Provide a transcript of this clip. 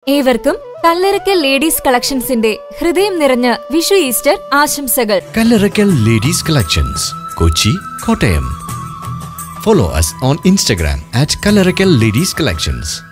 ഏവർക്കും കല്ലറക്കൽ ലേഡീസ് കളക്ഷൻസിന്റെ ഹൃദയം നിറഞ്ഞ വിഷു ഈസ്റ്റർ ആശംസകൾ. Kallarackal Ladies Collections, Kochi, Kottayam. Follow us on Instagram at Kallarackal Ladies Collections.